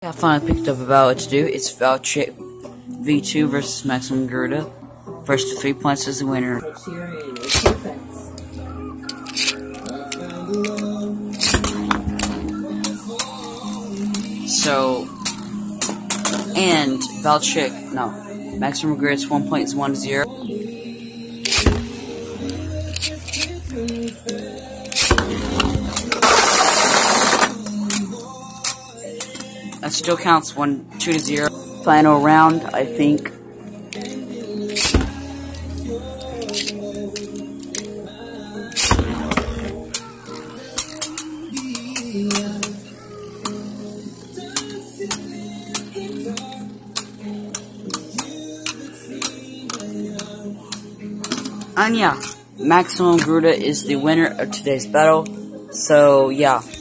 I finally picked up about what to do. It's Valtryek V2 versus Maximum Garuda. First to 3 points is the winner. So, and Maximum Garuda's 1 point is 1-0. That still counts 2-0. Final round, I think. And yeah, Maximum Garuda is the winner of today's battle. So yeah.